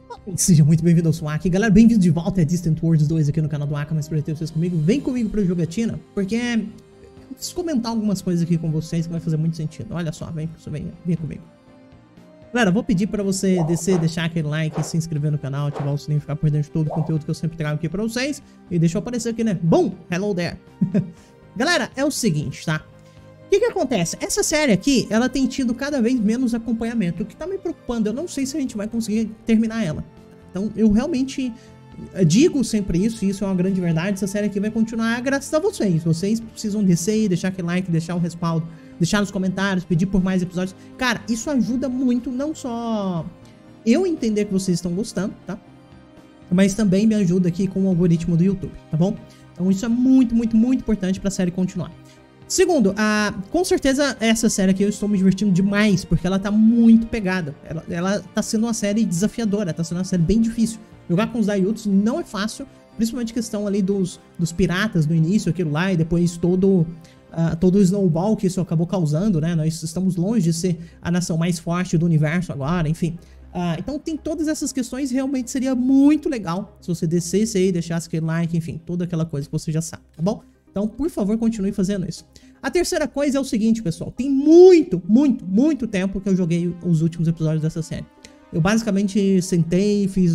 Seja muito bem-vindo ao Swak, galera, bem-vindo de volta a Distant Worlds 2 aqui no canal do Aka, mas pra ter vocês comigo, vem comigo pra jogatina, porque eu preciso comentar algumas coisas aqui com vocês que vai fazer muito sentido. Olha só, vem comigo. Galera, vou pedir pra você descer, deixar aquele like, se inscrever no canal, ativar o sininho, ficar por dentro de todo o conteúdo que eu sempre trago aqui pra vocês, e deixa eu aparecer aqui, né? Bom, hello there! Galera, é o seguinte, tá? O que acontece? Essa série aqui, ela tem tido cada vez menos acompanhamento, o que tá me preocupando. Eu não sei se a gente vai conseguir terminar ela. Então, eu realmente digo sempre isso, e isso é uma grande verdade. Essa série aqui vai continuar graças a vocês. Vocês precisam descer, deixar aquele like, deixar o respaldo, deixar nos comentários, pedir por mais episódios. Cara, isso ajuda muito, não só eu entender que vocês estão gostando, tá? Mas também me ajuda aqui com o algoritmo do YouTube, tá bom? Então, isso é muito, muito, muito importante pra série continuar. Segundo, com certeza essa série aqui eu estou me divertindo demais, porque ela tá muito pegada. Ela tá sendo uma série desafiadora, tá sendo uma série bem difícil. Jogar com os Daiuts não é fácil, principalmente questão ali dos piratas no início, aquilo lá, e depois todo o snowball que isso acabou causando, né? Nós estamos longe de ser a nação mais forte do universo agora, enfim. Então tem todas essas questões, realmente seria muito legal se você descesse aí, deixasse aquele like, enfim, toda aquela coisa que você já sabe, tá bom? Então, por favor, continue fazendo isso. A terceira coisa é o seguinte, pessoal. Tem muito, muito, muito tempo que eu joguei os últimos episódios dessa série. Eu basicamente sentei, fiz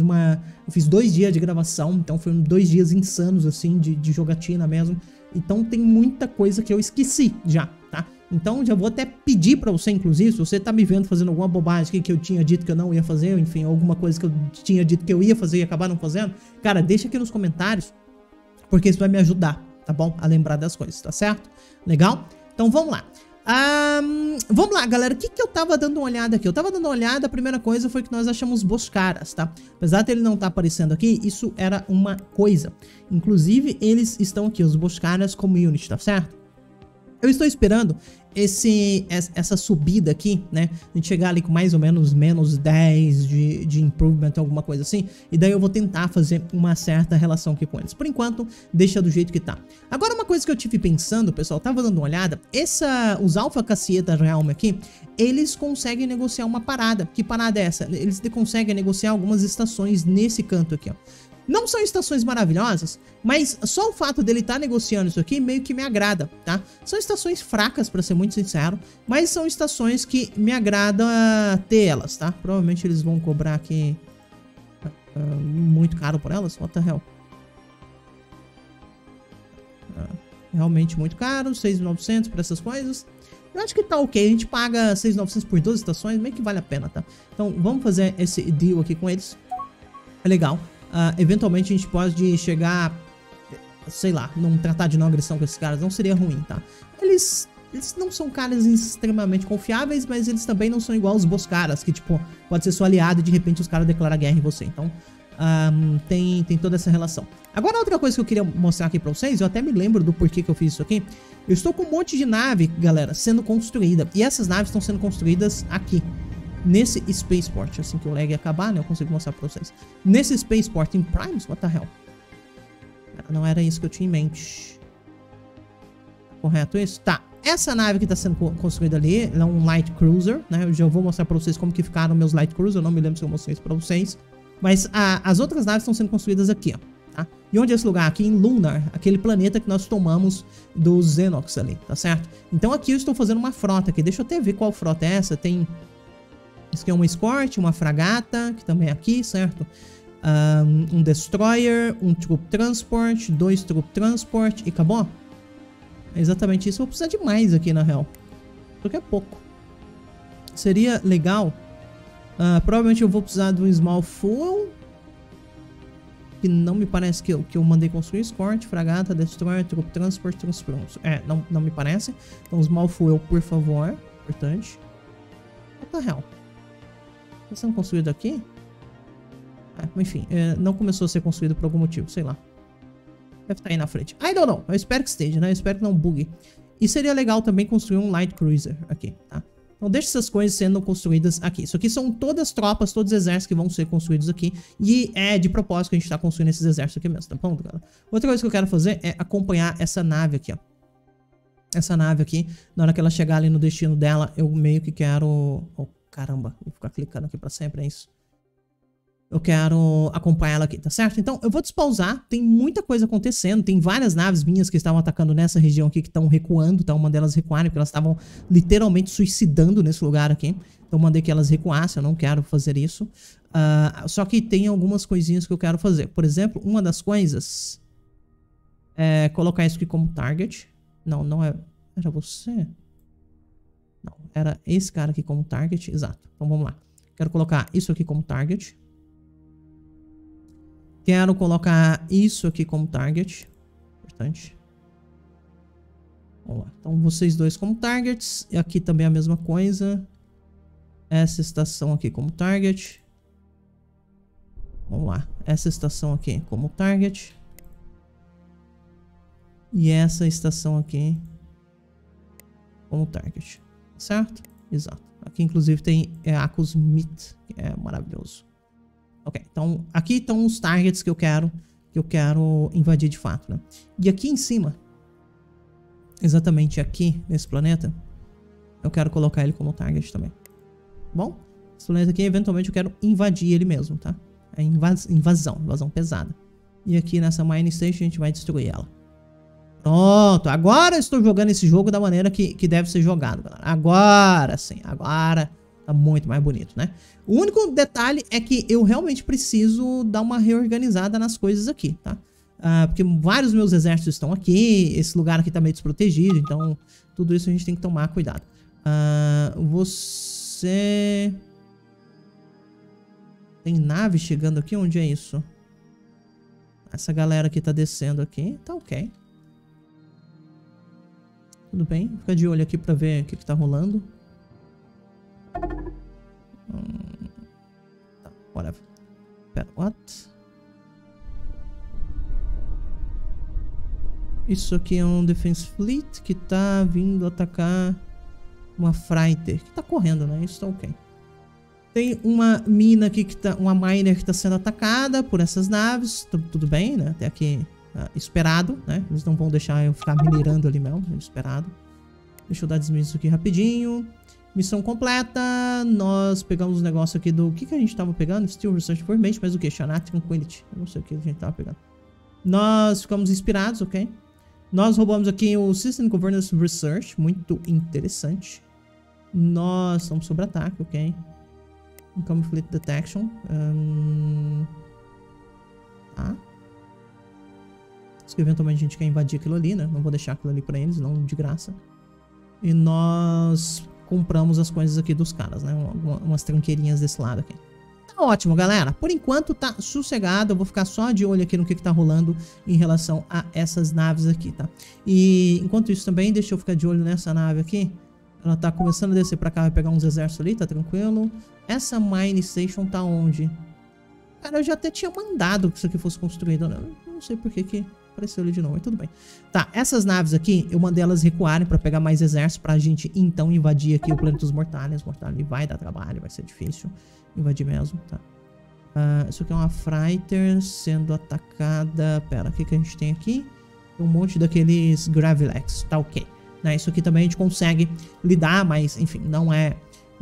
2 dias de gravação. Então, foram 2 dias insanos, assim, de jogatina mesmo. Então, tem muita coisa que eu esqueci já, tá? Então, já vou até pedir pra você, inclusive, se você tá me vendo fazendo alguma bobagem que eu tinha dito que eu não ia fazer, enfim, alguma coisa que eu tinha dito que eu ia fazer e acabar não fazendo, cara, deixa aqui nos comentários, porque isso vai me ajudar, tá bom? A lembrar das coisas, tá certo? Legal? Então vamos lá. Vamos lá, galera. O que eu tava dando uma olhada aqui? Eu tava dando uma olhada, a primeira coisa foi que nós achamos Boscaras, tá? Apesar dele não tá aparecendo aqui, isso era uma coisa. Inclusive, eles estão aqui, os Boscaras Community, tá certo? Eu estou esperando essa subida aqui, né? A gente chegar ali com mais ou menos menos 10 de improvement, alguma coisa assim. E daí eu vou tentar fazer uma certa relação aqui com eles. Por enquanto, deixa do jeito que tá. Agora, uma coisa que eu tive pensando, pessoal, tava dando uma olhada. Os Alpha Cassieta Realm aqui, eles conseguem negociar uma parada. Que parada é essa? Eles conseguem negociar algumas estações nesse canto aqui, ó. Não são estações maravilhosas, mas só o fato dele estar negociando isso aqui meio que me agrada, tá? São estações fracas, pra ser muito sincero, mas são estações que me agrada ter elas, tá? Provavelmente eles vão cobrar aqui muito caro por elas, what the hell? Realmente muito caro, 6.900 pra essas coisas. Eu acho que tá ok, a gente paga 6.900 por 12 estações, meio que vale a pena, tá? Então vamos fazer esse deal aqui com eles, é legal. Eventualmente a gente pode chegar, sei lá, num tratado de não agressão com esses caras, não seria ruim, tá? Eles não são caras extremamente confiáveis, mas eles também não são igual os Boscaras, que tipo, pode ser seu aliado e de repente os caras declaram guerra em você, então tem toda essa relação. Agora outra coisa que eu queria mostrar aqui pra vocês, eu até me lembro do porquê que eu fiz isso aqui. Eu estou com um monte de nave, galera, sendo construída, e essas naves estão sendo construídas aqui. Nesse Spaceport, assim que o lag acabar, né, eu consigo mostrar pra vocês. Nesse Spaceport em Primes, what the hell? Não era isso que eu tinha em mente. Correto isso? Tá, essa nave que tá sendo construída ali, ela é um Light Cruiser, né, eu já vou mostrar pra vocês como que ficaram meus Light Cruiser, eu não me lembro se eu mostrei isso pra vocês. Mas as outras naves estão sendo construídas aqui, ó, tá? E onde é esse lugar? Aqui em Lunar, aquele planeta que nós tomamos dos Xenox ali, tá certo? Então aqui eu estou fazendo uma frota aqui, deixa eu até ver qual frota é essa, tem... Isso aqui é uma escort, uma fragata, que também é aqui, certo? Um destroyer, um troop transport, 2 troop transport e acabou? É exatamente isso. Eu vou precisar de mais aqui, na real. Porque é pouco. Seria legal. Provavelmente eu vou precisar de um small fuel. Que não me parece que eu mandei construir. Escort, fragata, destroyer, troop transport, transport. Não me parece. Então small fuel, por favor. Importante. What the hell? Está sendo construído aqui? Enfim, não começou a ser construído por algum motivo, sei lá. Deve estar aí na frente. I don't know. Eu espero que esteja, né? Eu espero que não bugue. E seria legal também construir um Light Cruiser aqui, tá? Então deixa essas coisas sendo construídas aqui. Isso aqui são todas tropas, todos os exércitos que vão ser construídos aqui. E é de propósito que a gente está construindo esses exércitos aqui mesmo, tá bom, galera? Outra coisa que eu quero fazer é acompanhar essa nave aqui, ó. Essa nave aqui, na hora que ela chegar ali no destino dela, eu meio que quero... Oh, caramba, vou ficar clicando aqui pra sempre, é isso. eu quero acompanhar ela aqui, tá certo? Então, eu vou despausar. Tem muita coisa acontecendo. Tem várias naves minhas que estavam atacando nessa região aqui que estão recuando, tá? Uma delas recuaram porque elas estavam literalmente suicidando nesse lugar aqui. Então, eu mandei que elas recuassem. Eu não quero fazer isso. Só que tem algumas coisinhas que eu quero fazer. Por exemplo, uma das coisas é colocar isso aqui como target. Não, não é... Era você? Não, era esse cara aqui como target. Exato. Então, vamos lá. Quero colocar isso aqui como target. Quero colocar isso aqui como target. Importante. Vamos lá. Então, vocês dois como targets. E aqui também a mesma coisa. Essa estação aqui como target. Vamos lá. Essa estação aqui como target. E essa estação aqui como target. Certo? Exato. Aqui, inclusive, tem Acus Meat, que é maravilhoso. Ok, então aqui estão os targets que eu quero invadir de fato, né? E aqui em cima, exatamente aqui nesse planeta, eu quero colocar ele como target também. Bom, esse planeta aqui, eventualmente, eu quero invadir ele mesmo, tá? É invasão pesada. E aqui nessa Mine Station a gente vai destruir ela. Pronto, agora eu estou jogando esse jogo da maneira que deve ser jogado, galera. Agora sim, agora tá muito mais bonito, né? O único detalhe é que eu realmente preciso dar uma reorganizada nas coisas aqui, tá? Porque vários meus exércitos estão aqui, esse lugar aqui tá meio desprotegido, então tudo isso a gente tem que tomar cuidado. Você... Tem nave chegando aqui? Onde é isso? Essa galera aqui tá descendo aqui, tá ok. Tudo bem, fica de olho aqui pra ver o que tá rolando. Tá, whatever. Pera, what? Isso aqui é um Defense Fleet que tá vindo atacar uma Freighter. Que tá correndo, né? Isso tá ok. Tem uma mina aqui que tá... Uma miner que tá sendo atacada por essas naves. Tudo bem, né? Até aqui... esperado, né? Eles não vão deixar eu ficar minerando ali mesmo. Esperado. Deixa eu dar desmisso aqui rapidinho. Missão completa. Nós pegamos o negócio aqui do... O que a gente tava pegando? Steel Research Information. Mas o que? Shanat Tranquility. Eu não sei o que a gente tava pegando. Nós ficamos inspirados, ok? Nós roubamos aqui o System Governance Research. Muito interessante. Nós estamos sob ataque, ok? Income Fleet Detection. Tá. Acho que eventualmente a gente quer invadir aquilo ali, né? Não vou deixar aquilo ali pra eles, não de graça. E nós compramos as coisas aqui dos caras, né? Umas tranqueirinhas desse lado aqui. Tá ótimo, galera. Por enquanto tá sossegado. Eu vou ficar só de olho aqui no que tá rolando em relação a essas naves aqui, tá? E enquanto isso também, deixa eu ficar de olho nessa nave aqui. Ela tá começando a descer pra cá, vai pegar uns exércitos ali, tá tranquilo. Essa Mine Station tá onde? Cara, eu já até tinha mandado que isso aqui fosse construído, né? Não sei por que apareceu ali de novo, mas tudo bem. Tá, essas naves aqui, eu mandei elas recuarem pra pegar mais exércitos pra gente, então, invadir aqui o planeta dos Mortalians. Mortalians vai dar trabalho, vai ser difícil invadir mesmo, tá? Isso aqui é uma Freighter sendo atacada... Pera, o que a gente tem aqui? Tem um monte daqueles Gravilex, tá ok. Né? Isso aqui também a gente consegue lidar, mas, enfim, não é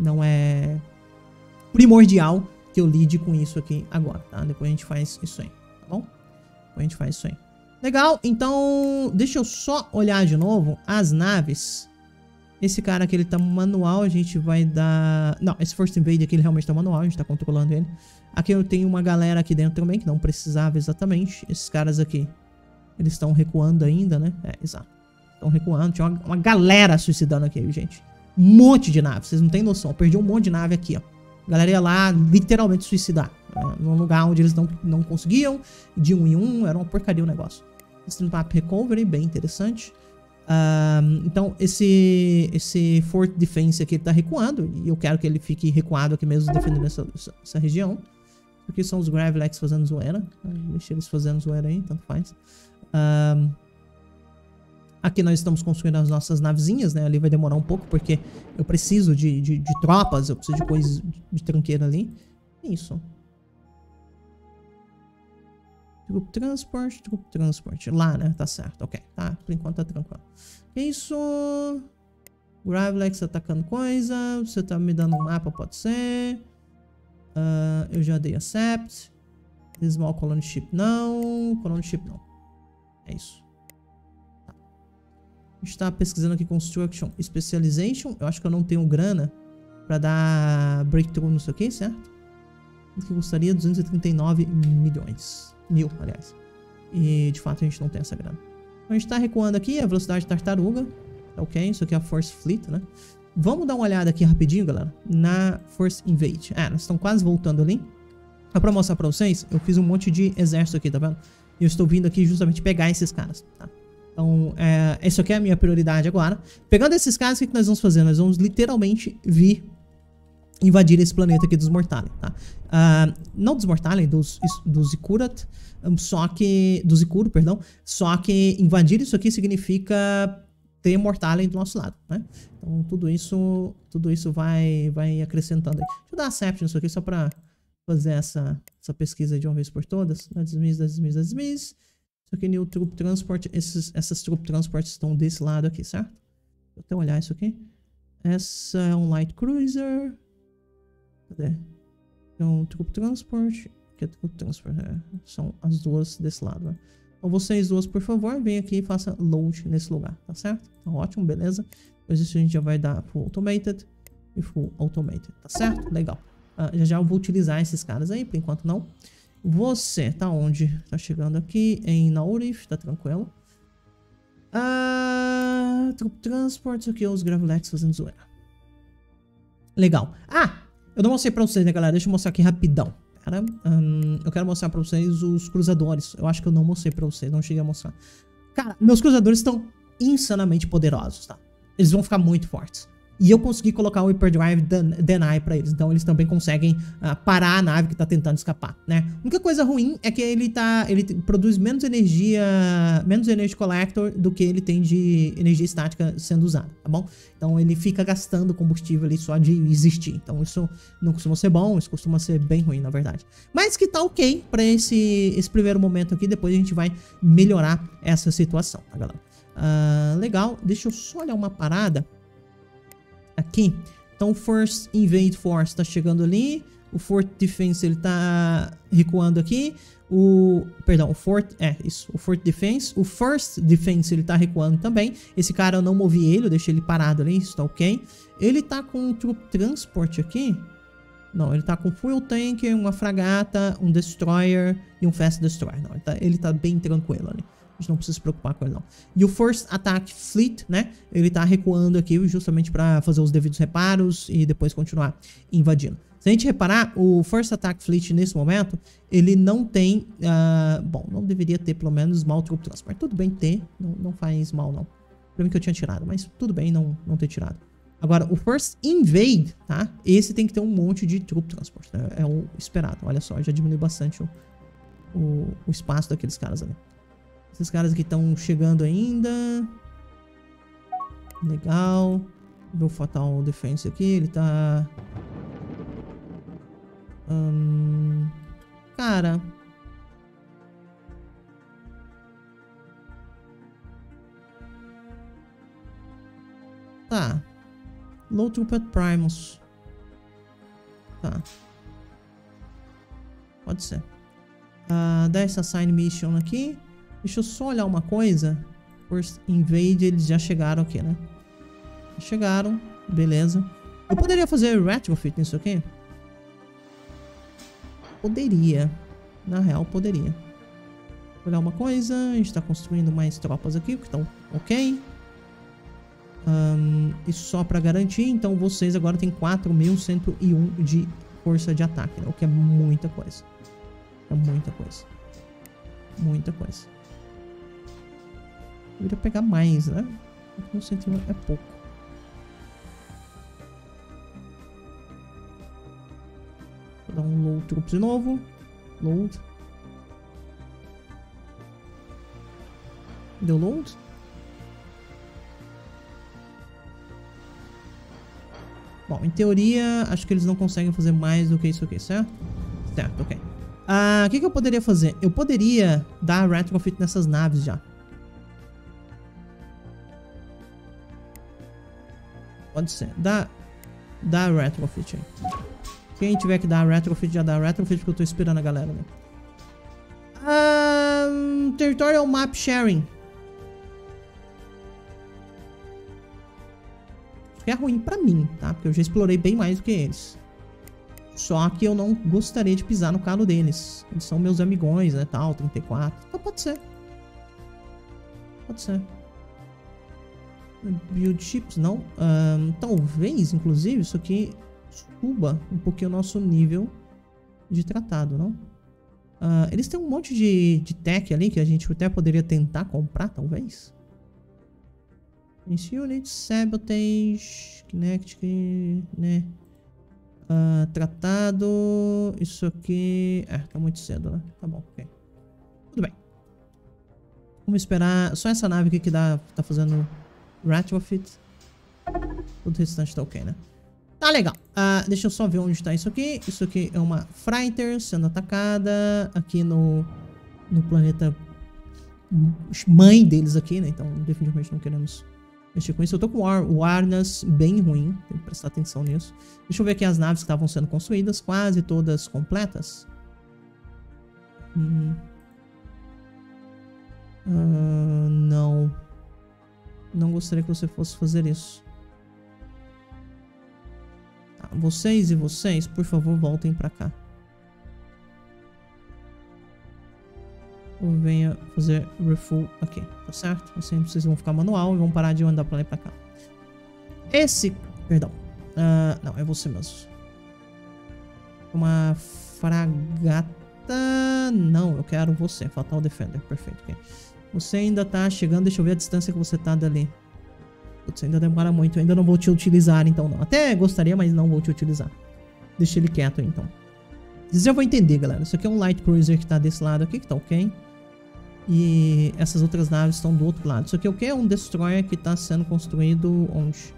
primordial que eu lide com isso aqui agora, tá? Depois a gente faz isso aí, tá bom? Depois a gente faz isso aí. Legal, então deixa eu só olhar de novo as naves. Esse cara aqui, ele tá manual, a gente vai dar... Não, esse First Invade aqui, ele realmente tá manual, a gente tá controlando ele. Aqui eu tenho uma galera aqui dentro também, que não precisava exatamente. Esses caras aqui, eles estão recuando ainda, né? É, exato. Estão recuando, tinha uma galera suicidando aqui, gente. Um monte de naves, vocês não têm noção. Eu perdi um monte de nave aqui, ó. A galera ia lá literalmente suicidar. Num lugar onde eles não conseguiam. De um em um, era uma porcaria o negócio. Esse map recovery, bem interessante. Então, esse Fort Defense aqui, ele tá recuando. E eu quero que ele fique recuado aqui mesmo, defendendo essa região. Aqui são os Gravilex fazendo zoeira. Deixa eles fazendo zoeira aí, tanto faz. Aqui nós estamos construindo as nossas navezinhas, né? Ali vai demorar um pouco, porque eu preciso de tropas, eu preciso de coisas de tranqueira ali. Isso. Troop Transport. Lá, né? Tá certo, ok. Tá, por enquanto tá tranquilo. Isso. Gravilex atacando coisa. Você tá me dando um mapa, pode ser. Eu já dei accept. Small colony ship não. Colony ship não. É isso. Tá. A gente tá pesquisando aqui Construction Specialization. Eu acho que eu não tenho grana pra dar breakthrough nisso aqui, certo? O que custaria 239 milhões. Mil, aliás. E de fato a gente não tem essa grana. Então a gente tá recuando aqui, a velocidade tartaruga. Ok, isso aqui é a Force Fleet, né? Vamos dar uma olhada aqui rapidinho, galera, na Force Invade. Elas estão quase voltando ali. Só pra mostrar pra vocês, eu fiz um monte de exército aqui, tá vendo? E eu estou vindo aqui justamente pegar esses caras, tá? Então, isso aqui é a minha prioridade agora. Pegando esses caras, o que nós vamos fazer? Nós vamos literalmente vir invadir esse planeta aqui dos Mortali, tá? Não dos Mortali, dos Ikurat, só que... Dos Ikuro, perdão. Só que invadir isso aqui significa ter Mortali do nosso lado, né? Então, tudo isso vai acrescentando aí. Deixa eu dar accept nisso aqui só pra fazer essa pesquisa de uma vez por todas. Isso aqui é New Troop Transport. Essas Troop Transport estão desse lado aqui, certo? Deixa eu até olhar isso aqui. Essa é um Light Cruiser. Cadê? É um Troop Transport. Aqui é Troop Transport. São as duas desse lado, né? Então vocês duas, por favor, venham aqui e façam load nesse lugar, tá certo? Então, ótimo, beleza. Depois isso a gente já vai dar Full Automated e Full Automated, tá certo? Legal. Já eu vou utilizar esses caras aí, por enquanto não. Você tá onde? Tá chegando aqui em Naurif, tá tranquilo. Troop Transport, aqui os Gravilex fazendo zoeira. Legal. Eu não mostrei pra vocês, né, galera? Deixa eu mostrar aqui rapidão. Cara, eu quero mostrar pra vocês os cruzadores. Eu acho que eu não mostrei pra vocês, não cheguei a mostrar. Cara, meus cruzadores estão insanamente poderosos, tá? Eles vão ficar muito fortes. E eu consegui colocar o Hyperdrive Deny pra eles. Então eles também conseguem parar a nave que tá tentando escapar, né? A única coisa ruim é que ele produz menos energia collector do que ele tem de energia estática sendo usada, tá bom? Então ele fica gastando combustível ali só de existir. Então isso não costuma ser bom, isso costuma ser bem ruim, na verdade. Mas que tá ok pra esse primeiro momento aqui. Depois a gente vai melhorar essa situação, tá, galera? Legal, deixa eu só olhar uma parada aqui. Então o First Invade Force tá chegando ali. O Fort Defense ele tá recuando aqui. O Fort Defense. O First Defense ele tá recuando também. Esse cara eu não movi ele, eu deixei ele parado ali, isso tá ok. Ele tá com um Troop Transport aqui. Não, ele tá com Fuel Tank, uma fragata, um Destroyer e um Fast Destroyer. Não, ele tá bem tranquilo ali. A gente não precisa se preocupar com ele, não. E o First Attack Fleet, né? Ele tá recuando aqui justamente para fazer os devidos reparos e depois continuar invadindo. Se a gente reparar, o First Attack Fleet nesse momento, ele não tem... bom, não deveria ter pelo menos Small Troop Transport. Tudo bem ter, não faz mal, não. Pra mim que eu tinha tirado, mas tudo bem não ter tirado. Agora, o First Invade, tá? Esse tem que ter um monte de Troop Transport, né? É o esperado. Olha só, já diminui bastante o espaço daqueles caras ali. Esses caras aqui estão chegando ainda. Legal. Vou Fatal Defense aqui. Ele tá... cara... tá. Low Troop at Primus. Tá. Pode ser. Dá essa Assign Mission aqui. Deixa eu só olhar uma coisa. First Invade, eles já chegaram aqui, né? Chegaram, beleza. Eu poderia fazer retrofit nisso aqui? Poderia. Na real, poderia. Vou olhar uma coisa. A gente tá construindo mais tropas aqui, que estão ok. E só pra garantir, então vocês agora tem 4.101 de força de ataque, né? O que é muita coisa. É muita coisa. Muita coisa. Eu iria pegar mais, né? 4.101 é pouco. Vou dar um load troops de novo. Load. Deu load? Bom, em teoria, acho que eles não conseguem fazer mais do que isso aqui, certo? Certo, ok. O que eu poderia fazer? Eu poderia dar retrofit nessas naves já. Pode ser. Dá retrofit aí. Quem tiver que dar retrofit, já dá retrofit, porque eu tô esperando a galera, né? Territorial Map Sharing. Isso que é ruim pra mim, tá? Porque eu já explorei bem mais do que eles. Só que eu não gostaria de pisar no calo deles. Eles são meus amigões, né, tal, 34. Então pode ser. Pode ser. Build chips, não. Talvez, inclusive, isso aqui suba um pouquinho o nosso nível de tratado, não? Eles têm um monte de tech ali que a gente até poderia tentar comprar, talvez. Unit, Sabotage, Kinect, né? Tratado. Isso aqui... tá muito cedo, né? Tá bom, ok. Tudo bem. Vamos esperar. Só essa nave aqui que tá fazendo retrofit. Todo o restante tá ok, né? Tá legal. Deixa eu só ver onde tá isso aqui. Isso aqui é uma Freighteer sendo atacada aqui no planeta mãe deles aqui, né? Então, definitivamente não queremos mexer com isso. Eu tô com o Arnas bem ruim. Tem que prestar atenção nisso. Deixa eu ver aqui as naves que estavam sendo construídas. Quase todas completas. Não. Não gostaria que você fosse fazer isso. Vocês e vocês, por favor, voltem pra cá. Ou venha fazer refuel aqui, tá certo? Assim vocês vão ficar manual e vão parar de andar pra lá e pra cá. Perdão. Não, é você mesmo. Uma fragata. Não, eu quero você. Fatal Defender, perfeito. Okay. Você ainda tá chegando, deixa eu ver a distância que você tá dali. Putz, ainda demora muito, eu ainda não vou te utilizar, então não. Até gostaria, mas não vou te utilizar. Deixa ele quieto aí, então. Vocês já vão entender, galera. Isso aqui é um Light Cruiser que tá desse lado aqui, que tá ok. E essas outras naves estão do outro lado. Isso aqui é o que? É um Destroyer que tá sendo construído onde?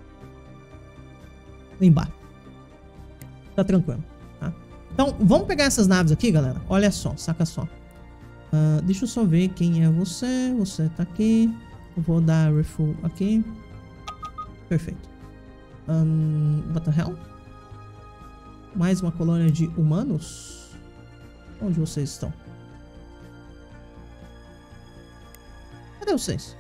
Lá embaixo. Tá tranquilo, tá? Então, vamos pegar essas naves aqui, galera. Olha só, saca só. Deixa eu só ver quem é você. Você tá aqui. Eu vou dar refuel aqui. Perfeito. What the hell? Mais uma colônia de humanos? Onde vocês estão? Cadê vocês?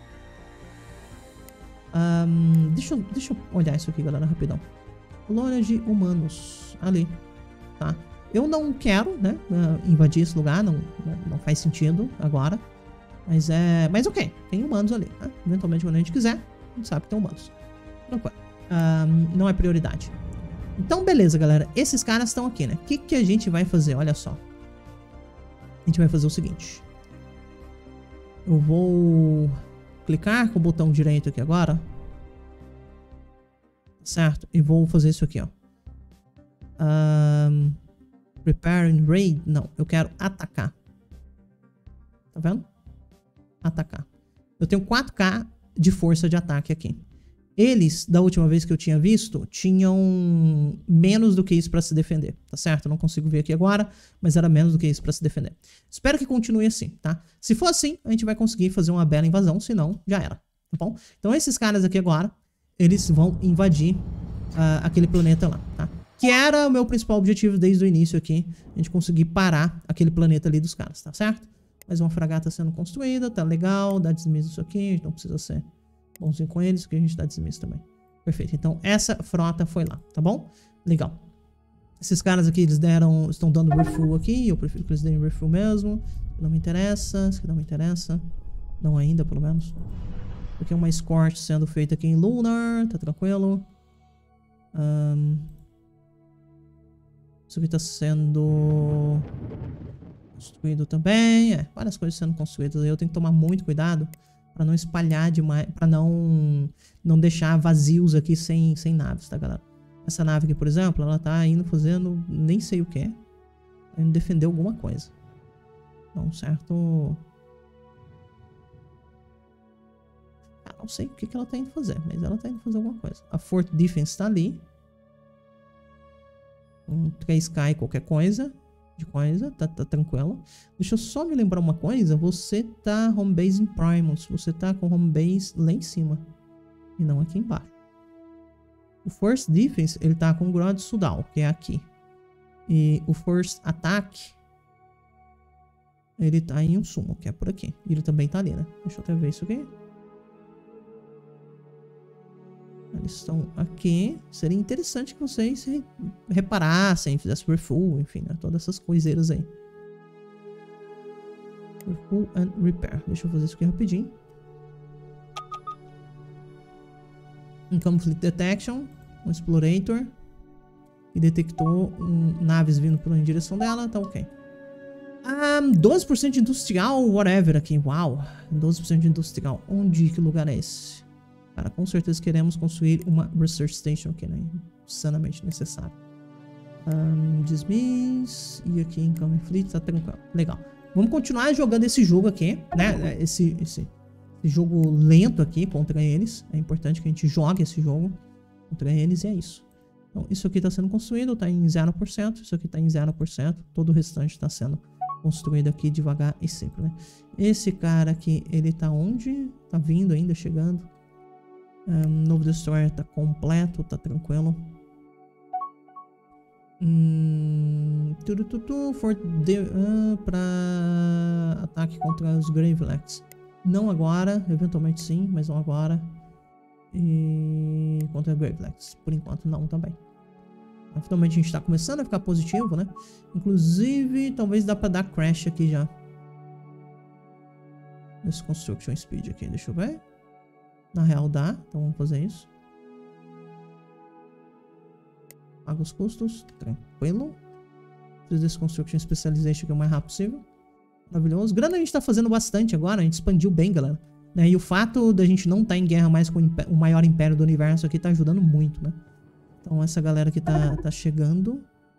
Deixa eu olhar isso aqui, galera, rapidão. Colônia de humanos. Ali. Tá. Eu não quero, né, invadir esse lugar. Não faz sentido agora. Mas ok, tem humanos ali, tá? Eventualmente, quando a gente quiser, a gente sabe que tem humanos. Tranquilo. Não é prioridade. Então, beleza, galera. Esses caras estão aqui, né? O que a gente vai fazer? Olha só. A gente vai fazer o seguinte. Eu vou clicar com o botão direito aqui agora. Certo? E vou fazer isso aqui, ó. Prepare and raid. Não, eu quero atacar. Tá vendo? Atacar. Eu tenho 4k de força de ataque aqui. Eles, da última vez que eu tinha visto, tinham menos do que isso pra se defender, tá certo? Eu não consigo ver aqui agora, mas era menos do que isso pra se defender. Espero que continue assim, tá? Se for assim, a gente vai conseguir fazer uma bela invasão, senão já era, tá bom? Então esses caras aqui agora, eles vão invadir aquele planeta lá, tá? Que era o meu principal objetivo desde o início aqui, a gente conseguir parar aquele planeta ali dos caras, tá certo? Mais uma fragata sendo construída, tá legal, dá dismiss isso aqui, a gente não precisa ser bonzinho com eles, que a gente dá dismiss também. Perfeito, então essa frota foi lá, tá bom? Legal. Esses caras aqui, eles estão dando refuel aqui, eu prefiro que eles deem refuel mesmo. Não me interessa, isso aqui não me interessa. Não ainda, pelo menos. Aqui é uma escort sendo feita aqui em Lunar, tá tranquilo. Isso aqui tá sendo construído também. Várias coisas sendo construídas aí. Eu tenho que tomar muito cuidado pra não espalhar demais, pra não deixar vazios aqui sem naves, tá, galera? Essa nave aqui, por exemplo, ela tá indo fazendo nem sei o que. Tá indo defender alguma coisa. Não, certo... não sei o que ela tá indo fazer, mas ela tá indo fazer alguma coisa. A Fort Defense tá ali. 3K qualquer coisa. Tá tranquilo. Deixa eu só me lembrar uma coisa. Você tá home base em Primus. Você tá com home base lá em cima. E não aqui embaixo. O First Defense, ele tá com o Grod Sudal, que é aqui. E o First Attack, ele tá em um sumo, que é por aqui. E ele também tá ali, né? Deixa eu até ver isso aqui. Eles estão aqui. Seria interessante que vocês reparassem, fizessem refull, enfim, né? Todas essas coiseiras aí. Refull and repair. Deixa eu fazer isso aqui rapidinho. Income Fleet Detection. Um Explorator. E detectou naves vindo por em direção dela. Tá ok. 12% de industrial, whatever aqui. Uau. 12% de industrial. Onde? Que lugar é esse? Cara, com certeza queremos construir uma Research Station aqui, né? Insanamente necessário. Dismiss. E aqui Incoming Fleet, tá tranquilo. Legal. Vamos continuar jogando esse jogo aqui, né? Esse jogo lento aqui contra eles. É importante que a gente jogue esse jogo contra eles e é isso. Então, isso aqui tá sendo construído, tá em 0%. Isso aqui tá em 0%. Todo o restante tá sendo construído aqui devagar e sempre, né? Esse cara aqui, ele tá onde? Tá vindo ainda, chegando. Novo Destroyer tá completo, tá tranquilo. Pra ataque contra os Gravelex. Não agora, eventualmente sim, mas não agora. E contra Gravelex, por enquanto não também. Finalmente a gente tá começando a ficar positivo, né? Inclusive, talvez dá pra dar crash aqui já. Esse Construction Speed aqui, deixa eu ver. Na real dá, então vamos fazer isso. Paga os custos, tranquilo. Preciso desse Construction Specialization aqui o mais rápido possível. Maravilhoso. Grana a gente tá fazendo bastante agora, a gente expandiu bem, galera. Né? E o fato da gente não estar em guerra mais com o maior império do universo aqui tá ajudando muito, né? Então essa galera aqui tá chegando.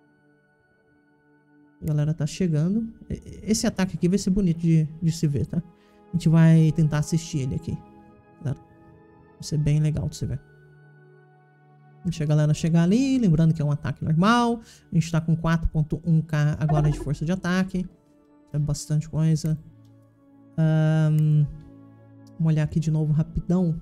A galera tá chegando. Esse ataque aqui vai ser bonito de se ver, tá? A gente vai tentar assistir ele aqui. Galera. Vai ser bem legal de se ver. Deixa a galera chegar ali. Lembrando que é um ataque normal. A gente tá com 4.1k agora de força de ataque. É bastante coisa. Vamos olhar aqui de novo rapidão.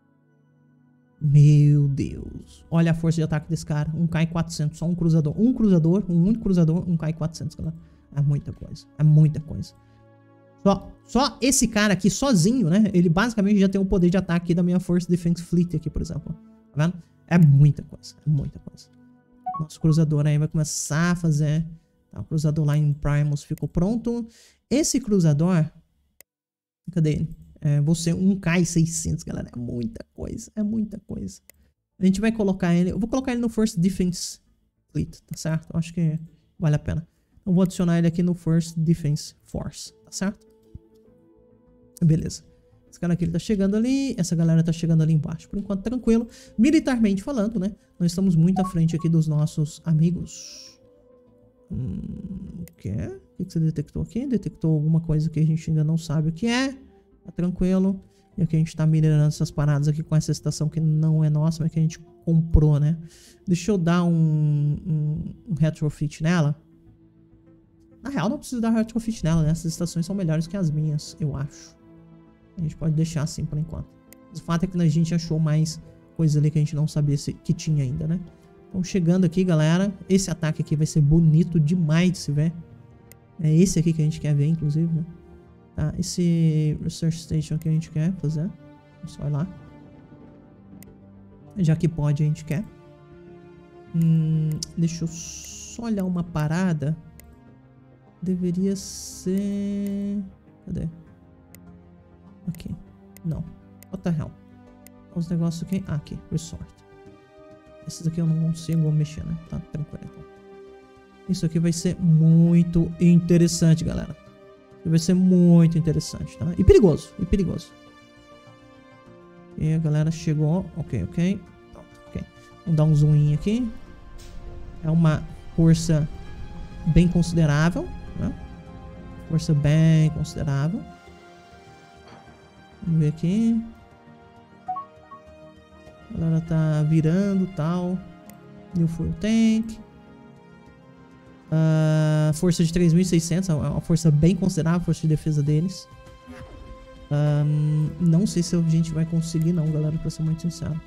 Meu Deus. Olha a força de ataque desse cara. 1k e 400. Só um cruzador. Um cruzador. Um único cruzador. 1k e 400, galera. É muita coisa. É muita coisa. Só esse cara aqui sozinho, né? Ele basicamente já tem o poder de ataque da minha Force Defense Fleet aqui, por exemplo. Tá vendo? É muita coisa. É muita coisa. Nosso cruzador aí vai começar a fazer... Tá, o cruzador lá em Primus ficou pronto. Esse cruzador... Cadê ele? Você 1k e 600, galera. É muita coisa. É muita coisa. A gente vai colocar ele... Eu vou colocar ele no First Defense Fleet, tá certo? Eu acho que vale a pena. Então vou adicionar ele aqui no First Defense Force, tá certo? Beleza. Esse cara aqui ele tá chegando ali. Essa galera tá chegando ali embaixo. Por enquanto, tranquilo. Militarmente falando, né? Nós estamos muito à frente aqui dos nossos amigos. O que é? O que você detectou aqui? Detectou alguma coisa que a gente ainda não sabe o que é. Tá tranquilo. E aqui a gente tá minerando essas paradas aqui com essa estação que não é nossa, mas que a gente comprou, né? Deixa eu dar um retrofit nela. Na real, não preciso dar retrofit nela, né? Essas estações são melhores que as minhas, eu acho. A gente pode deixar assim por enquanto. O fato é que a gente achou mais coisa ali que a gente não sabia que tinha ainda, né? Então chegando aqui, galera. Esse ataque aqui vai ser bonito demais de se ver. É esse aqui que a gente quer ver, inclusive, né? Tá, esse Research Station que a gente quer fazer. Só ir lá. Já que pode, a gente quer. Deixa eu só olhar uma parada. Deveria ser... Cadê? Aqui. Não. What the hell? Os negócios aqui. Ah, aqui. Resort. Esses aqui eu não consigo mexer, né? Tá tranquilo então. Isso aqui vai ser muito interessante, galera. Vai ser muito interessante, tá? E perigoso. E perigoso. E a galera chegou. Ok, ok. Pronto, ok. Vamos dar um zoom in aqui. É uma força bem considerável, né? Força bem considerável. Vamos ver aqui. A galera tá virando e tal. New Fuel Tank. Força de 3.600. É uma força bem considerável. Força de defesa deles. Não sei se a gente vai conseguir não, galera. Pra ser muito sincero.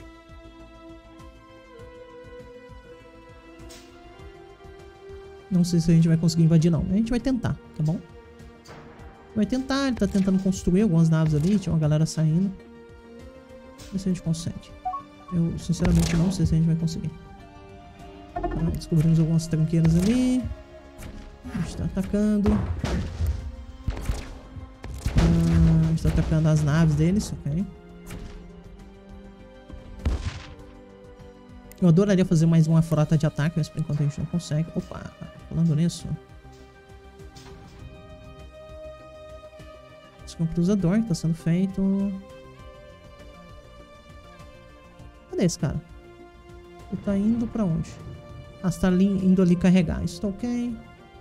Não sei se a gente vai conseguir invadir, não. A gente vai tentar, tá bom? Vai tentar, ele tá tentando construir algumas naves ali. Tinha uma galera saindo. Vamos ver se a gente consegue. Eu, sinceramente, não sei se a gente vai conseguir. Descobrimos algumas tranqueiras ali. A gente tá atacando. A gente tá atacando as naves deles, ok. Eu adoraria fazer mais uma frota de ataque, mas por enquanto a gente não consegue. Opa, falando nisso. Esse é um cruzador que tá sendo feito. Cadê esse cara? Ele tá indo pra onde? Ah, você tá ali, indo ali carregar. Isso tá ok.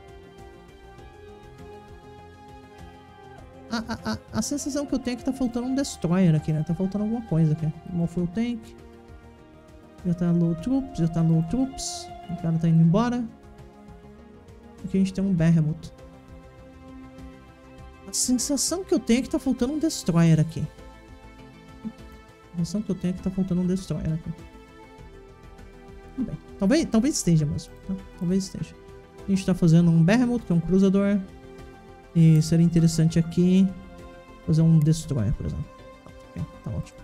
A sensação que eu tenho é que tá faltando um destroyer aqui, né? Tá faltando alguma coisa aqui. Um fuel tank. Já tá low troops, já tá low troops. O cara tá indo embora. Aqui a gente tem um Behemoth. A sensação que eu tenho é que tá faltando um destroyer aqui. A sensação que eu tenho é que tá faltando um destroyer aqui. Tudo bem. Talvez esteja mesmo. Tá? Talvez esteja. A gente tá fazendo um Behemoth, que é um cruzador. E seria interessante aqui fazer um destroyer, por exemplo. Ok, tá ótimo.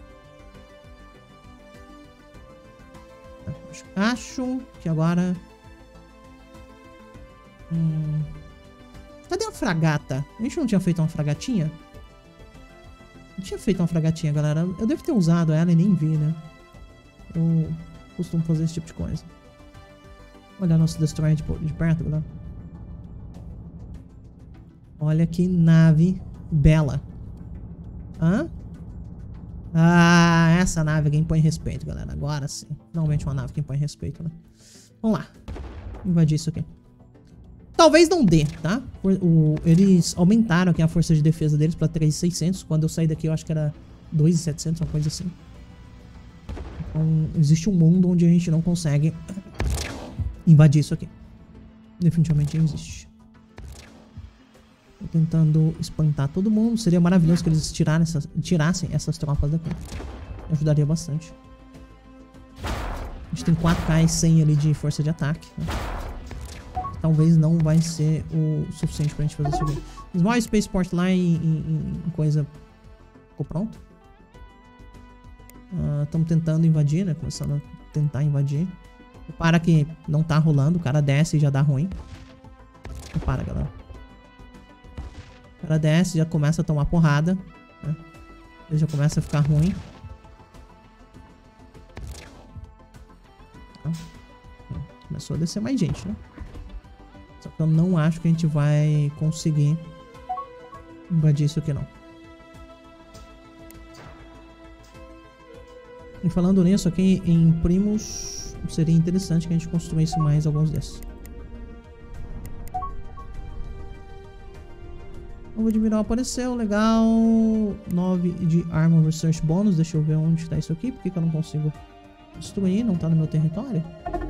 Acho que agora... Cadê a fragata? A gente não tinha feito uma fragatinha? Não tinha feito uma fragatinha, galera. Eu devo ter usado ela e nem vi, né? Eu costumo fazer esse tipo de coisa. Olha nosso destroyer de perto, galera. Olha que nave bela. Hã? Ah, essa nave quem põe respeito, galera. Agora sim. Finalmente uma nave que põe respeito, né? Vamos lá. Invadir isso aqui. Talvez não dê, tá? Eles aumentaram aqui a força de defesa deles pra 3.600. Quando eu saí daqui eu acho que era 2.700, uma coisa assim. Então existe um mundo onde a gente não consegue invadir isso aqui. Definitivamente não existe. Tô tentando espantar todo mundo. Seria maravilhoso que eles tirassem essas tropas daqui. Ajudaria bastante. A gente tem 4k e 100 ali de força de ataque, né? Talvez não vai ser o suficiente pra gente fazer isso aqui. Small Spaceport lá em coisa... Ficou pronto? Estamos tentando invadir, né? Começando a tentar invadir. Repara que não tá rolando. O cara desce e já dá ruim. Repara, galera. O cara desce e já começa a tomar porrada, né? Ele já começa a ficar ruim. Começou a descer mais gente, né? Só que eu não acho que a gente vai conseguir invadir isso aqui, não. E falando nisso aqui, em Primus, seria interessante que a gente construísse mais alguns desses. O Admiral apareceu, legal. 9 de Armor Research Bonus. Deixa eu ver onde está isso aqui. Por que eu não consigo destruir? Não está no meu território?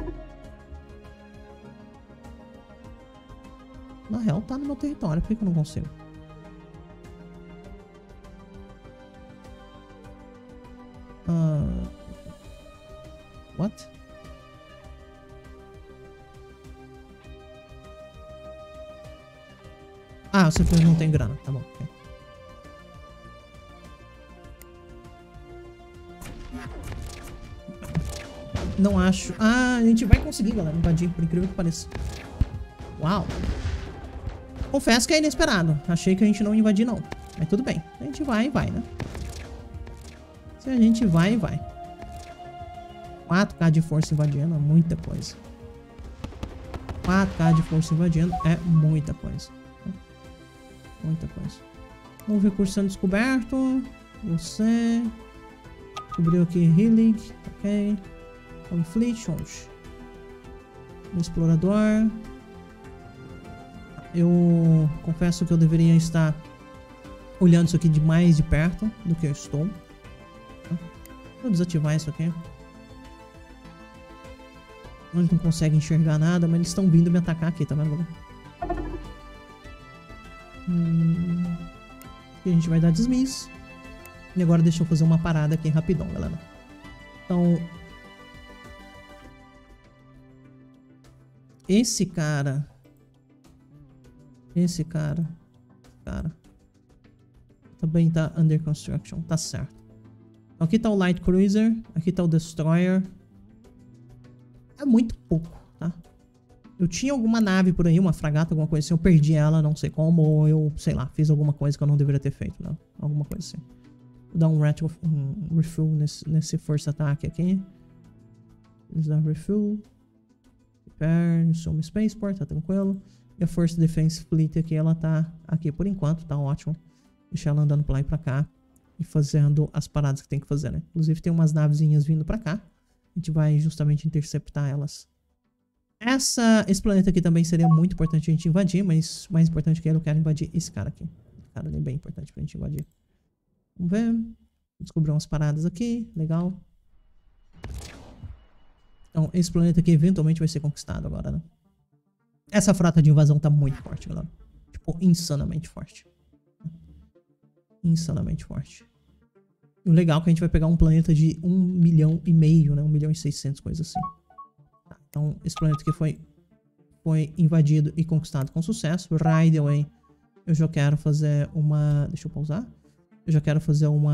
Na real, tá no meu território. Por que eu não consigo? What? Ah, você não tem grana. Tá bom. Okay. Não acho. Ah, a gente vai conseguir, galera, invadir, por incrível que pareça. Uau. Confesso que é inesperado. Achei que a gente não ia invadir, não. Mas tudo bem. A gente vai e vai, né? Se a gente vai e vai. 4k de força invadindo é muita coisa. 4k de força invadindo é muita coisa. Muita coisa. Um recurso sendo descoberto. Você. Descobriu aqui Healing. Ok. Conflict. Um explorador. Eu confesso que eu deveria estar olhando isso aqui de mais de perto do que eu estou. Vou desativar isso aqui. Eles não conseguem enxergar nada, mas eles estão vindo me atacar aqui, tá vendo? Aqui a gente vai dar dismiss. E agora deixa eu fazer uma parada aqui rapidão, galera. Então... esse cara Esse cara. Também tá under construction. Tá certo. Aqui tá o Light Cruiser. Aqui tá o Destroyer. É muito pouco, tá? Eu tinha alguma nave por aí, uma fragata, alguma coisa assim. Eu perdi ela, não sei como. Ou eu, sei lá, fiz alguma coisa que eu não deveria ter feito, não. Alguma coisa assim. Vou dar um refuel nesse Force Attack aqui. Vamos dar refuel. Repair, some Spaceport, tá tranquilo. E a Force Defense Fleet aqui, ela tá aqui por enquanto, tá ótimo. Deixar ela andando pra lá e pra cá. E fazendo as paradas que tem que fazer, né? Inclusive tem umas navezinhas vindo pra cá. A gente vai justamente interceptar elas. Esse planeta aqui também seria muito importante a gente invadir, mas mais importante que ele, eu quero invadir esse cara aqui. Esse cara é bem importante pra gente invadir. Vamos ver. Descobrir umas paradas aqui. Legal. Então, esse planeta aqui eventualmente vai ser conquistado agora, né? Essa frota de invasão tá muito forte, galera. Tipo, insanamente forte. Insanamente forte. E o legal é que a gente vai pegar um planeta de 1,5 milhão, né? 1.600.000, coisa assim. Tá, então, esse planeta aqui foi invadido e conquistado com sucesso. Right away. Eu já quero fazer uma... Deixa eu pausar. Eu já quero fazer um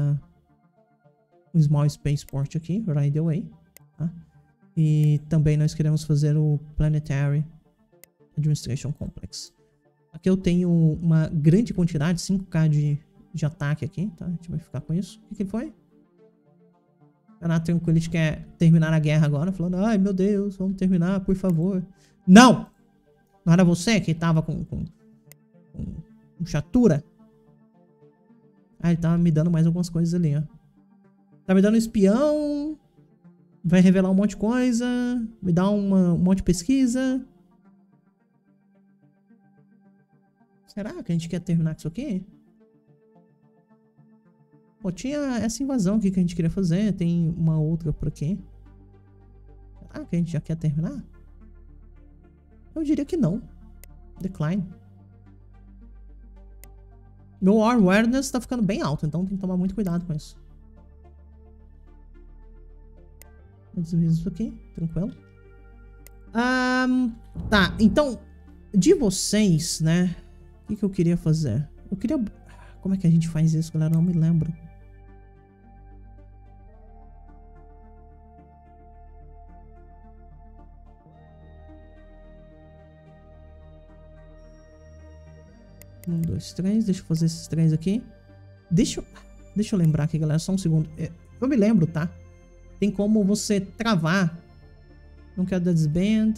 Small Spaceport aqui. Right away. Tá? E também nós queremos fazer o Planetary Administration Complex. Aqui eu tenho uma grande quantidade, 5k de ataque aqui, tá? A gente vai ficar com isso. O que foi? Renato Tranquility quer terminar a guerra agora, falando, ai meu Deus, vamos terminar, por favor. Não! Não era você que tava com chatura? Ah, ele tava me dando mais algumas coisas ali, ó. Tá me dando espião. Vai revelar um monte de coisa. Me dá um monte de pesquisa. Será que a gente quer terminar com isso aqui? Pô, tinha essa invasão aqui que a gente queria fazer. Tem uma outra por aqui. Será que a gente já quer terminar? Eu diria que não. Decline. Meu awareness tá ficando bem alto, então tem que tomar muito cuidado com isso. Vou desviar isso aqui, tranquilo. Tá, então, de vocês, né? O que eu queria fazer? Eu queria... Como é que a gente faz isso, galera? Eu não me lembro. Um, dois, três. Deixa eu fazer esses três aqui. Deixa eu lembrar aqui, galera. Só um segundo. Eu me lembro, tá? Tem como você travar. Não quero dar desband.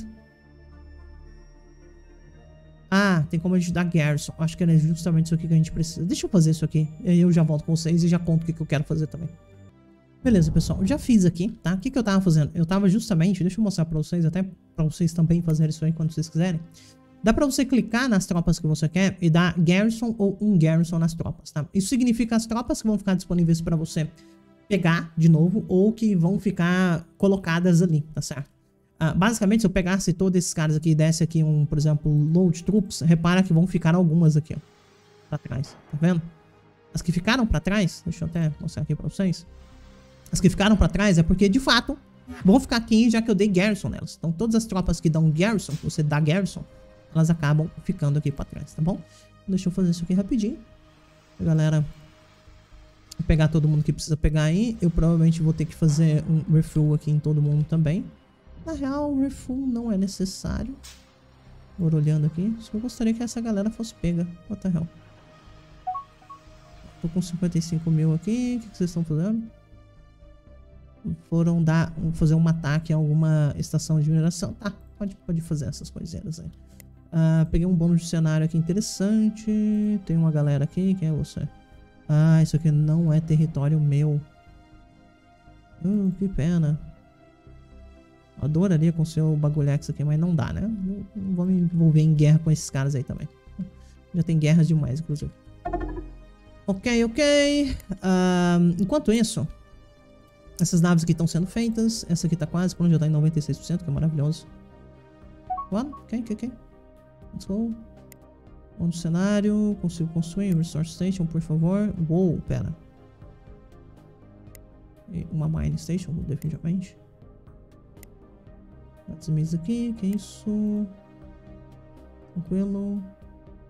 Ah, tem como a gente dar garrison. Acho que é justamente isso aqui que a gente precisa. Deixa eu fazer isso aqui. E aí eu já volto com vocês e já conto o que eu quero fazer também. Beleza, pessoal. Eu já fiz aqui, tá? O que eu tava fazendo? Eu tava justamente... Deixa eu mostrar pra vocês, até pra vocês também fazerem isso aí quando vocês quiserem. Dá pra você clicar nas tropas que você quer e dar garrison ou um garrison nas tropas, tá? Isso significa as tropas que vão ficar disponíveis pra você pegar de novo ou que vão ficar colocadas ali, tá certo? Basicamente, se eu pegasse todos esses caras aqui e desse aqui por exemplo, load troops, repara que vão ficar algumas aqui, ó, pra trás, tá vendo? As que ficaram pra trás, deixa eu até mostrar aqui pra vocês. As que ficaram pra trás é porque, de fato, vão ficar aqui já que eu dei garrison nelas. Então, todas as tropas que dão garrison, que você dá garrison, elas acabam ficando aqui pra trás, tá bom? Deixa eu fazer isso aqui rapidinho. Galera, vou pegar todo mundo que precisa pegar aí. Eu provavelmente vou ter que fazer um refuel aqui em todo mundo também. Na real, o refuel não é necessário. Vou olhando aqui. Só eu gostaria que essa galera fosse pega. What the hell? Tô com 55 mil aqui. O que vocês estão fazendo? Foram fazer um ataque a alguma estação de mineração. Tá, pode fazer essas coisinhas aí. Peguei um bônus de cenário aqui interessante. Tem uma galera aqui. Quem é você? Ah, isso aqui não é território meu. Que pena. Adoraria com o seu bagulhex aqui, mas não dá, né? Não vou me envolver em guerra com esses caras aí também. Já tem guerras demais, inclusive. Ok. Enquanto isso, essas naves aqui estão sendo feitas. Essa aqui tá quase, já tá em 96%, que é maravilhoso. Ok. Let's go. Vamos no cenário. Consigo construir Resource Station, por favor. Uou, pera. E uma Mine Station, definitivamente. As minhas aqui, que é isso? Tranquilo.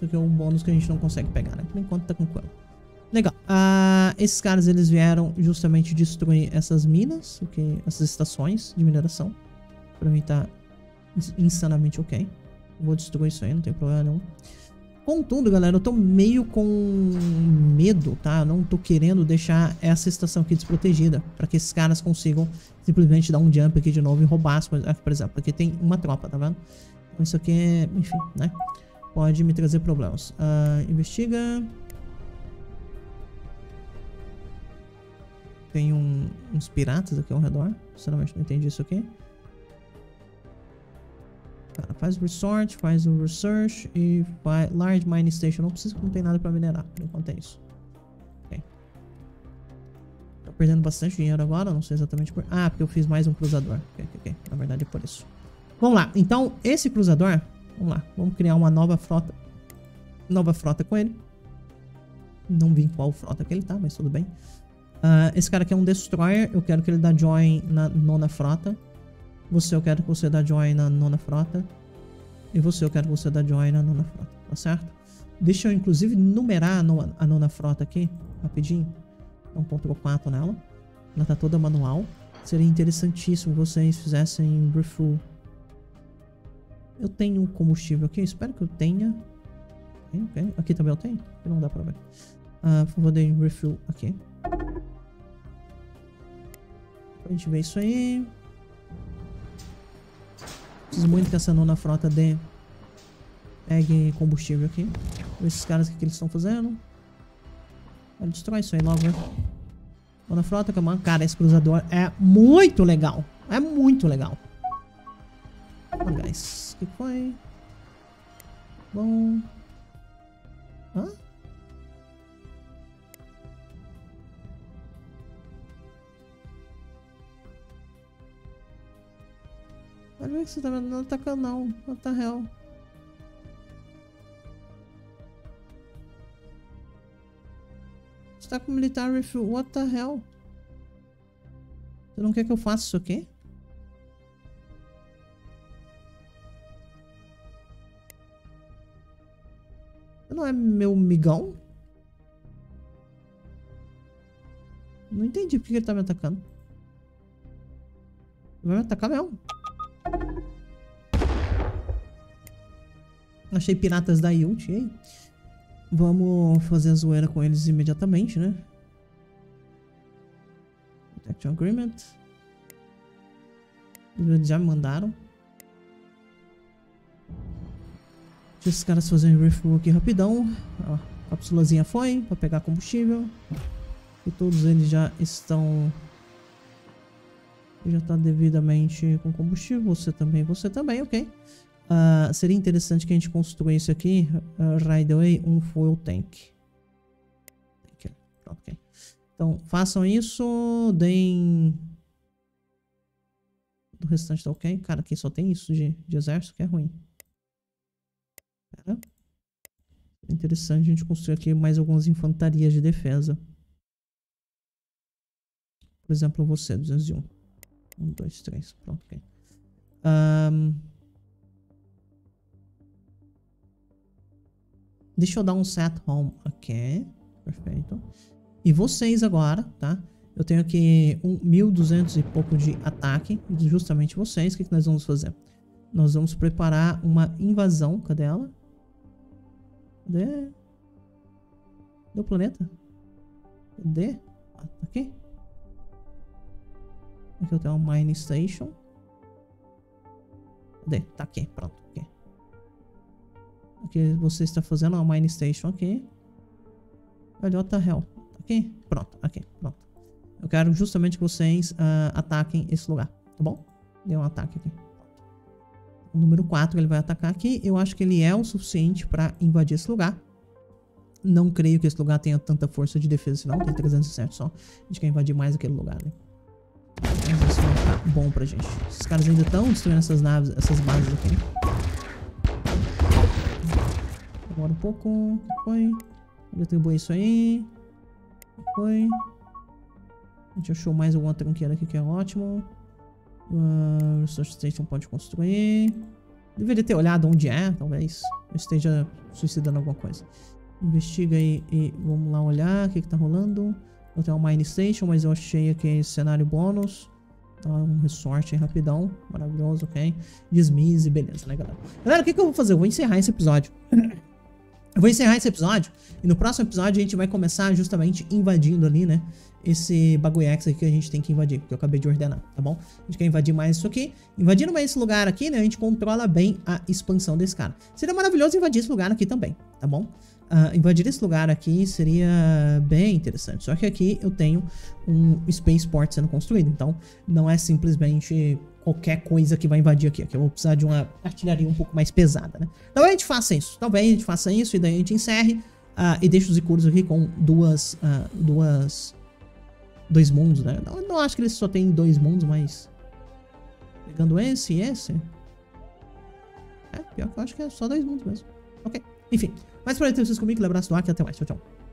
Isso aqui é um bônus que a gente não consegue pegar, né? Por enquanto tá tranquilo. Legal. Esses caras, eles vieram justamente destruir essas minas, essas estações de mineração. Pra mim tá insanamente ok. Vou destruir isso aí, não tem problema nenhum. Contudo, galera, eu tô meio com medo, tá? Eu não tô querendo deixar essa estação aqui desprotegida, pra que esses caras consigam simplesmente dar um jump aqui de novo e roubar as coisas. Por exemplo, aqui tem uma tropa, tá vendo? Então isso aqui é, enfim, né? Pode me trazer problemas. Investiga. Tem uns piratas aqui ao redor. Sinceramente, não entendi isso aqui. Cara, faz o resort, faz o research e faz large mining station. Não precisa, não tem nada pra minerar. Por enquanto é isso. Ok. Tô perdendo bastante dinheiro agora. Não sei exatamente por... porque eu fiz mais um cruzador. Ok. Na verdade é por isso. Vamos lá. Então, esse cruzador... Vamos lá. Vamos criar uma nova frota. Nova frota com ele. Não vi em qual frota que ele tá, mas tudo bem. Esse cara aqui é um destroyer. Eu quero que ele dá join na 9ª frota. Você, eu quero que você dá join na 9ª frota. E você, eu quero que você dá join na 9ª frota. Tá certo? Deixa eu, inclusive, numerar a 9ª frota aqui. Rapidinho. Dá um Ctrl 4 nela. Ela tá toda manual. Seria interessantíssimo vocês fizessem refuel. Eu tenho combustível aqui. Espero que eu tenha. Ok. Aqui também eu tenho? Aqui não dá pra ver. Por favor, dê refuel aqui. Pra gente ver isso aí. Preciso muito que essa 9ª frota pegue combustível aqui. Esses caras, o que eles estão fazendo? Vai destrói isso aí logo, né? 9ª frota, come on. Cara, esse cruzador é muito legal. É muito legal. Bom, guys. O que foi? Bom. Hã? Olha o que você tá vendo, não atacando não. What the hell? Você tá com militar refuel. What the hell? Você não quer que eu faça isso aqui? Você não é meu migão? Não entendi porque ele tá me atacando. Vai me atacar mesmo. Achei piratas da Yult, e aí? Vamos fazer a zoeira com eles imediatamente, né? Protection Agreement. Eles já me mandaram. Deixa esses caras fazerem refuel aqui rapidão. Ó, a cápsulazinha foi pra pegar combustível. E todos eles já estão... Já tá devidamente com combustível. Você também, ok. Seria interessante que a gente construísse aqui, right away, um fuel tank. Ok. Então, façam isso, deem... O restante tá ok. Cara, aqui só tem isso de exército, que é ruim. Pera. É interessante a gente construir aqui mais algumas infantarias de defesa. Por exemplo, você, 201. 1, 2, 3. Pronto, ok. Deixa eu dar um set home aqui. Perfeito. E vocês agora, tá? Eu tenho aqui 1.200 e pouco de ataque. Justamente vocês. O que nós vamos fazer? Nós vamos preparar uma invasão. Cadê ela? Cadê o planeta? Cadê? Aqui. Aqui eu tenho uma mining station. Cadê? Tá aqui. Pronto. Okay. Aqui você está fazendo uma mining station aqui. Olha, what the hell. Aqui. Pronto. Aqui. Pronto. Eu quero justamente que vocês ataquem esse lugar. Tá bom? Dê um ataque aqui. O número 4 ele vai atacar aqui. Eu acho que ele é o suficiente para invadir esse lugar. Não creio que esse lugar tenha tanta força de defesa, senão tem 307 só. A gente quer invadir mais aquele lugar, né? Mas isso vai ficar bom pra gente. Esses caras ainda estão destruindo essas naves, essas bases aqui. Demora um pouco. O que foi? Eu atribuí isso aí. O que foi? A gente achou mais alguma tranqueira aqui que é ótimo. Research Station pode construir. Deveria ter olhado onde é, talvez eu esteja suicidando alguma coisa. Investiga aí e vamos lá olhar o que tá rolando. Eu tenho uma Mine Station, mas eu achei aqui esse cenário bônus. Um resort aí rapidão. Maravilhoso, ok. Dismiss, beleza, né, galera? Galera, o que eu vou fazer? Eu vou encerrar esse episódio. Eu vou encerrar esse episódio. E no próximo episódio a gente vai começar justamente invadindo ali, né? Esse bagulhex aqui que a gente tem que invadir, que eu acabei de ordenar, tá bom? A gente quer invadir mais isso aqui. Invadindo mais esse lugar aqui, né? A gente controla bem a expansão desse cara. Seria maravilhoso invadir esse lugar aqui também, tá bom? Invadir esse lugar aqui seria bem interessante. Só que aqui eu tenho um spaceport sendo construído. Então não é simplesmente qualquer coisa que vai invadir aqui. Aqui eu vou precisar de uma artilharia um pouco mais pesada, né? Talvez a gente faça isso. Talvez a gente faça isso e daí a gente encerre. E deixe os Ikuros aqui com dois mundos, né? Não acho que eles só tem 2 mundos, mas... Pegando esse e esse... Pior que eu acho que é só 2 mundos mesmo. Ok. Enfim. Mais pra ter vocês comigo. Um abraço do Aki e até mais. Tchau, tchau.